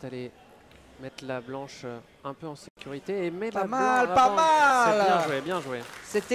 aller mettre la blanche un peu en sécurité et met pas la mal, blanche pas avant. mal. C'est bien joué, bien joué. C'était.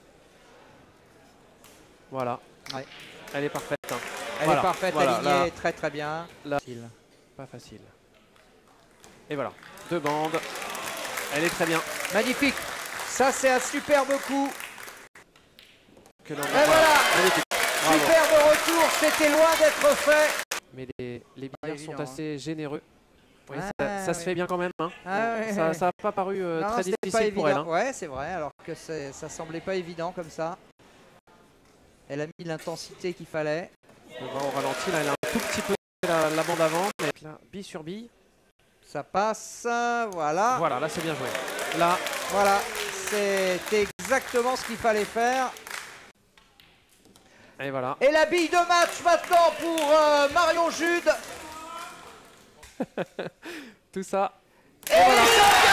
Voilà. Ouais. Elle est parfaite. Hein. Elle voilà. est parfaite, voilà, alignée, là, très très bien. Là, pas facile. Et voilà, 2 bandes. Elle est très bien. Magnifique. Ça c'est un superbe coup. Que l'on Et voilà. Magnifique. Superbe retour, c'était loin d'être fait. Mais les billets évident, sont assez généreux. Oui, Ah, ça se fait bien quand même. Hein. Ah, ouais, ça ouais. n'a pas paru Non, très c'était difficile pas pour elle. Hein. Ouais, c'est vrai, alors que ça semblait pas évident comme ça. Elle a mis l'intensité qu'il fallait. On va au ralenti, là, elle a un tout petit peu la bande avant. Mais là, bille sur bille. Ça passe, voilà. Voilà, là c'est bien joué. Là, Voilà, c'était exactement ce qu'il fallait faire. et voilà. Et la bille de match maintenant pour Marion Jude. Tout ça. Et voilà.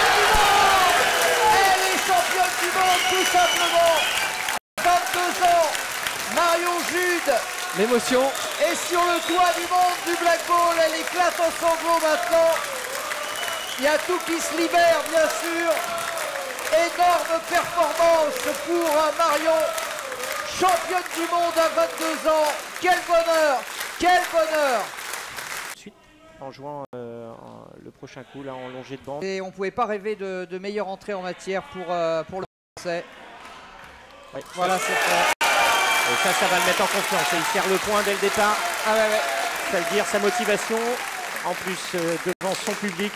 Elle est championne du monde, tout simplement. 22 ans, Marion Jude. L'émotion. Et sur le toit du monde du Black Ball, elle éclate en sanglots maintenant. Il y a tout qui se libère, bien sûr. Énorme performance pour Marion. Championne du monde à 22 ans. Quel bonheur, quel bonheur. Ensuite, en jouant le prochain coup, là, en longée de bande. Et on ne pouvait pas rêver de meilleure entrée en matière pour le Français. Ouais. Voilà, c'est fait. Et ça va le mettre en confiance. Et il sert le point dès le départ. Ah ouais, ouais. Ça veut dire sa motivation, en plus devant son public.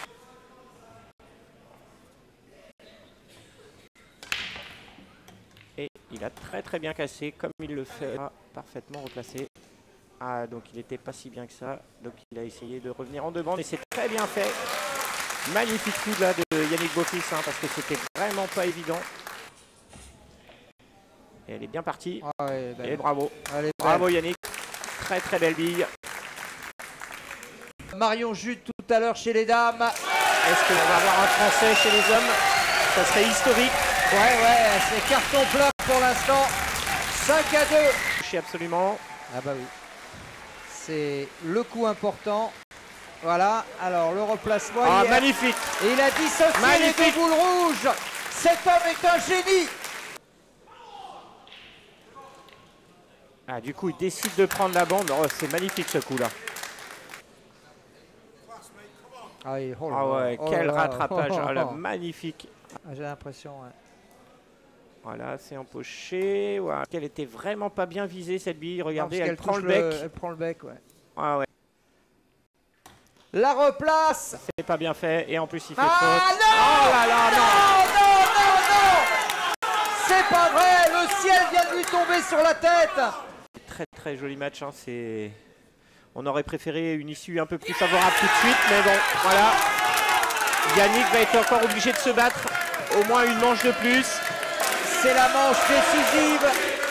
Et il a très très bien cassé, comme il le fait, parfaitement replacé. Ah, donc il n'était pas si bien que ça. Donc il a essayé de revenir en 2 bandes et c'est très bien fait. Magnifique coup là de Yannick Beaufils, hein, parce que c'était vraiment pas évident. Et elle est bien partie. Ah ouais, Et bravo. Allez, Bravo Yannick. Très très belle bille. Marion Jude tout à l'heure chez les dames. Est-ce qu'on va avoir un Français chez les hommes? Ça serait historique. Ouais, c'est carton plat pour l'instant. 5-2. Touché absolument. Ah bah oui. C'est le coup important. Voilà, alors le replacement. Ah, magnifique. Et il a dissocié les 2 boules rouges. Cet homme est un génie. Ah, du coup, il décide de prendre la bande. Oh, c'est magnifique ce coup-là. Ah, oui, oh là Ah ouais, là, quel oh là rattrapage. là. Ah là, magnifique. Ah, j'ai l'impression, ouais. Voilà, c'est empoché. Voilà. Elle était vraiment pas bien visée cette bille. Regardez, Non, elle prend le bec. Elle prend le bec, ouais. Ah ouais, La replace. c'est pas bien fait. Et en plus, il fait Ah faute. non, Oh là là, non. non. C'est pas vrai, le ciel vient de lui tomber sur la tête. Très très joli match. Hein. On aurait préféré une issue un peu plus favorable tout de suite. Mais bon, voilà. Yannick va être encore obligé de se battre. Au moins une manche de plus. C'est la manche décisive.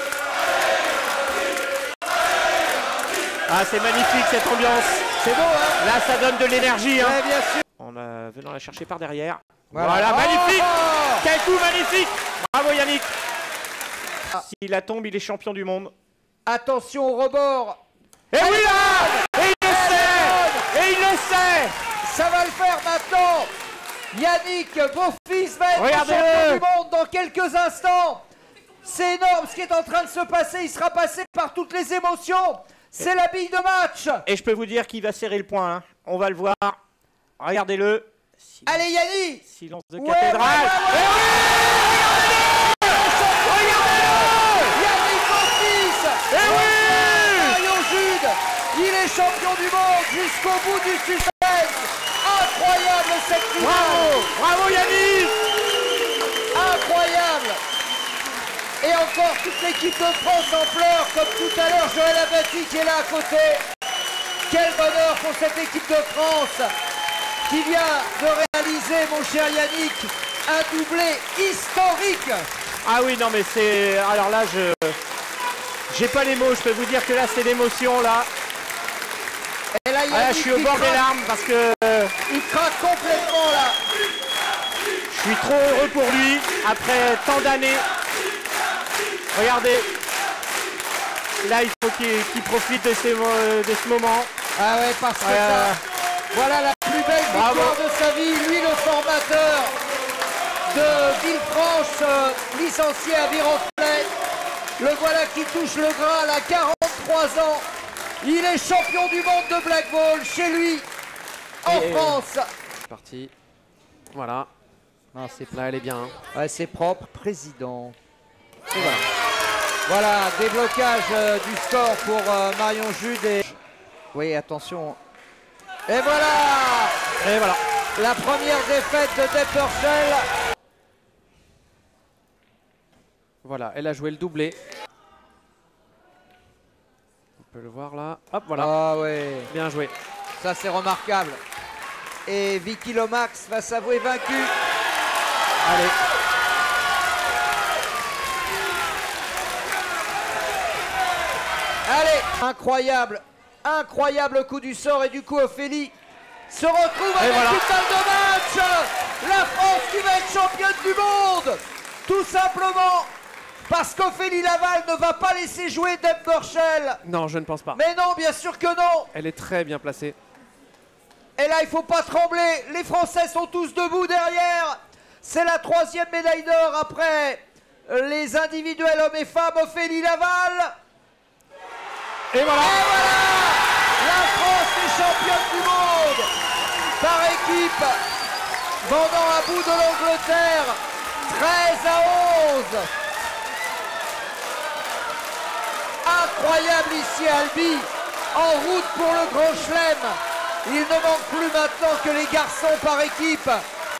Ah, c'est magnifique cette ambiance. C'est beau, hein? Là, ça donne de l'énergie. Hein. Ouais, bien sûr. En venant la chercher par derrière. Voilà. Voilà, Oh, magnifique. oh. Quel coup magnifique. Bravo Yannick. S'il la tombe, il est champion du monde. Attention au rebord. Et oui là. Et il le sait. Et il le sait. Ça va le faire maintenant. Yannick Beaufils va être champion du monde dans quelques instants. C'est énorme ce qui est en train de se passer. Il sera passé par toutes les émotions. C'est la bille de match. Et je peux vous dire qu'il va serrer le point. Hein. On va le voir. Regardez-le. Silence. Allez Yannick. Silence de Ouais, cathédrale. ouais. Regardez-le. Yannick Beaufils. Et oui. Marion Jude. Il est champion du monde jusqu'au bout du suspense. Incroyable cette finale. Bravo. Bravo Yannick. Incroyable. Et encore toute l'équipe de France en pleurs, comme tout à l'heure Joël Abati qui est là à côté. Quel bonheur pour cette équipe de France qui vient de réaliser, mon cher Yannick, un doublé historique. Ah oui, non mais c'est... Alors là, j'ai pas les mots, je peux vous dire que là, c'est l'émotion, là. Et là, Ah, là, je suis au bord des larmes parce que... il craque complètement, là. Je suis trop heureux pour lui, après tant d'années. Regardez. Là, il faut qu'il profite de ce moment. Ah ouais, parce que ça, voilà la plus plus belle victoire de sa vie. Lui, le formateur de Villefranche, licencié à Viroflay. Le voilà qui touche le Graal à 43 ans. Il est champion du monde de Black Ball chez lui, en France. C'est parti. Voilà. Ah, là, elle est bien. Hein. Ouais, c'est propre. Président. Et voilà. Voilà, déblocage du score pour Marion Jude. Et... Oui, attention. Et voilà. Et voilà. La première défaite de Deppershell. Voilà, elle a joué le doublé. On peut le voir là. Hop, voilà. Ah ouais. Bien joué. Ça, c'est remarquable. Et Vicky Lomax va s'avouer vaincue. Allez. Allez, incroyable, incroyable coup du sort et du coup Ophélie se retrouve avec une balle de match. La France qui va être championne du monde, tout simplement parce qu'Ophélie Laval ne va pas laisser jouer Deppershell. Non, je ne pense pas. Mais non, bien sûr que non. Elle est très bien placée. Et là, il ne faut pas trembler. Les Français sont tous debout derrière. C'est la 3e médaille d'or après les individuels hommes et femmes. Ophélie Laval. Et voilà. Et voilà. La France est championne du monde par équipe, vendant à bout de l'Angleterre 13-11. Incroyable ici à Albi, en route pour le Grand Chelem. Il ne manque plus maintenant que les garçons par équipe.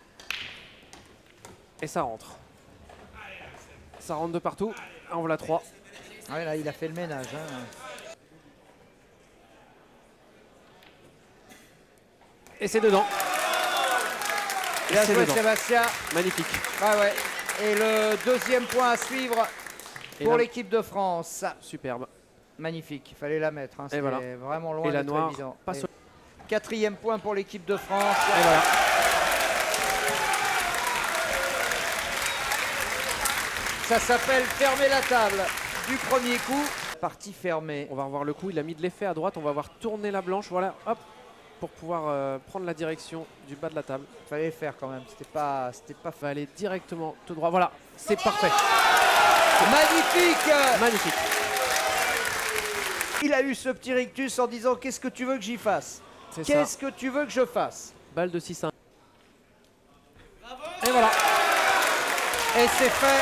Et ça rentre. Ça rentre de partout. En voilà 3. Ouais, là, il a fait le ménage. Hein. Et c'est dedans. Bien joué Sébastien. Magnifique. Ah ouais. Et le 2e point à suivre pour l'équipe de France. Superbe. Magnifique, il fallait la mettre. Hein. C'est voilà. vraiment loin d'être évident. Pas 4e point pour l'équipe de France. Et voilà. Ça s'appelle fermer la table du premier coup. Partie fermée. On va revoir le coup. Il a mis de l'effet à droite. On va voir tourner la blanche. Voilà, hop. Pour pouvoir prendre la direction du bas de la table. Il fallait le faire quand même. C'était pas. Va aller directement tout droit. Voilà, c'est parfait. Magnifique. Magnifique. Il a eu ce petit rictus en disant qu'est-ce que tu veux que j'y fasse? Qu'est-ce que tu veux que je fasse? Balle de 6-1. Et voilà. Et c'est fait.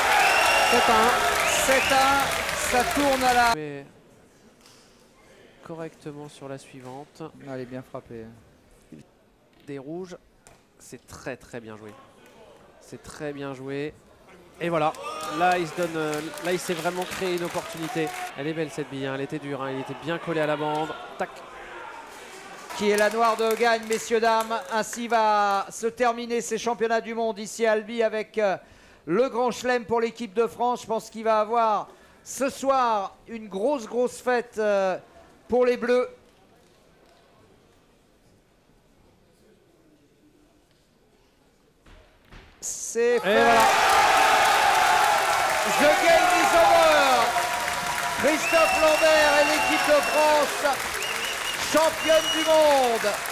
7-1. 7-1. Ça tourne à la... Mais correctement sur la suivante. Elle est bien frappée. Des rouges. C'est très très bien joué. C'est très bien joué. Et voilà. Là, il se donne. Là, il s'est vraiment créé une opportunité. Elle est belle cette bille. Hein. Elle était dure. Hein. Il était bien collé à la bande. Tac. Qui est la noire de gagne, messieurs, dames. Ainsi va se terminer ces championnats du monde ici à Albi avec le Grand Chelem pour l'équipe de France. Je pense qu'il va avoir ce soir une grosse fête pour les Bleus. C'est fait. Et voilà. The game is over. Christophe Lambert et l'équipe de France, championne du monde.